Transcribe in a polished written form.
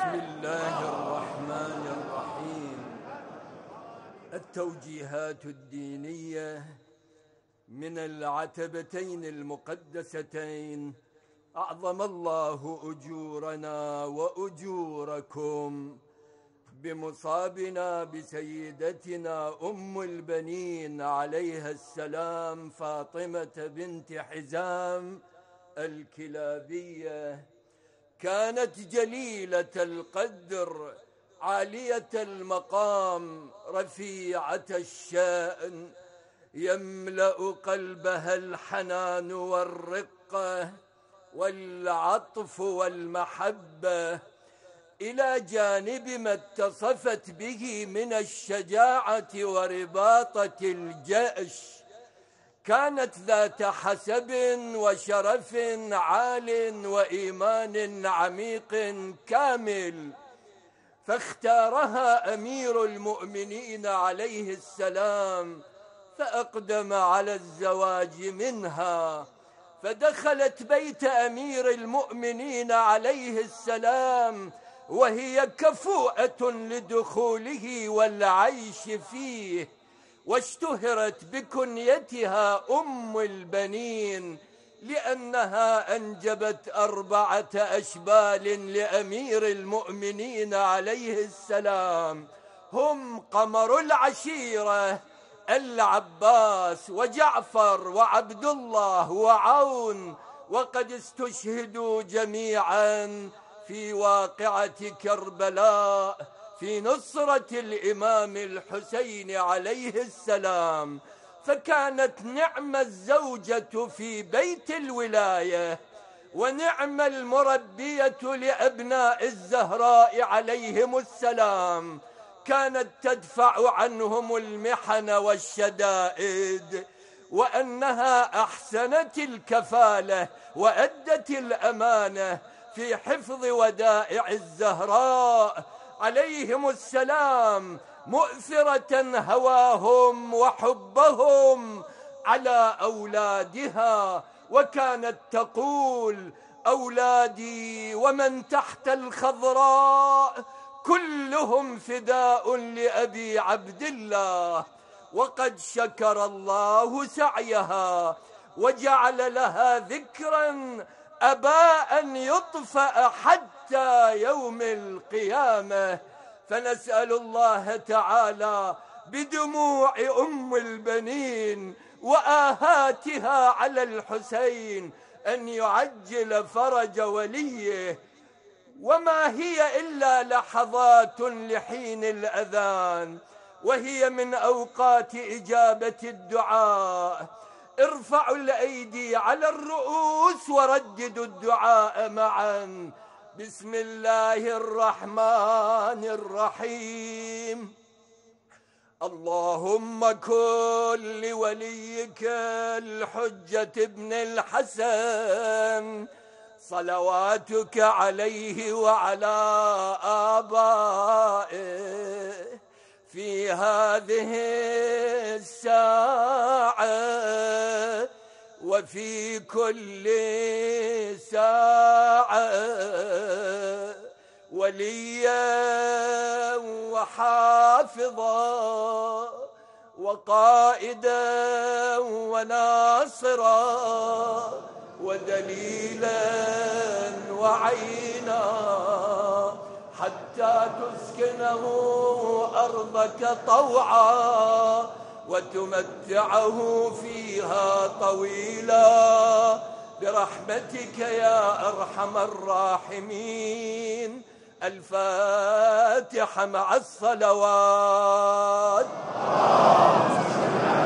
بسم الله الرحمن الرحيم. التوجيهات الدينية من العتبتين المقدستين، أعظم الله أجورنا وأجوركم بمصابنا بسيدتنا أم البنين عليها السلام فاطمة بنت حزام الكلابية. كانت جليلة القدر، عالية المقام، رفيعة الشأن، يملأ قلبها الحنان والرقة والعطف والمحبة، إلى جانب ما اتصفت به من الشجاعة ورباطة الجأش. كانت ذات حسب وشرف عال وإيمان عميق كامل، فاختارها أمير المؤمنين عليه السلام، فأقدم على الزواج منها، فدخلت بيت أمير المؤمنين عليه السلام وهي كفؤة لدخوله والعيش فيه، واشتهرت بكنيتها أم البنين لأنها أنجبت 4 أشبال لأمير المؤمنين عليه السلام، هم قمر العشيرة العباس وجعفر وعبد الله وعون، وقد استشهدوا جميعا في واقعة كربلاء في نصرة الإمام الحسين عليه السلام. فكانت نعم الزوجة في بيت الولاية، ونعم المربية لأبناء الزهراء عليهم السلام. كانت تدفع عنهم المحن والشدائد، وأنها أحسنت الكفالة وأدت الأمانة في حفظ ودائع الزهراء عليهم السلام، مؤثرة هواهم وحبهم على أولادها. وكانت تقول: أولادي ومن تحت الخضراء كلهم فداء لأبي عبد الله. وقد شكر الله سعيها وجعل لها ذكرا أبى أن يطفأ حتى يوم القيامة. فنسأل الله تعالى بدموع أم البنين وآهاتها على الحسين أن يعجل فرج وليه. وما هي إلا لحظات لحين الأذان، وهي من أوقات إجابة الدعاء. ارفعوا الأيدي على الرؤوس ورددوا الدعاء معا. بسم الله الرحمن الرحيم. اللهم كن لوليك الحجة ابن الحسن صلواتك عليه وعلى آبائه في هذه الساعة وفي كل ساعة، وليا وحافظا وقائدا وناصرا ودليلا وعينا، حتى تسكنه أرضك طوعا وتمتعه فيها طويلا برحمتك يا أرحم الراحمين. الفاتحة مع الصلوات.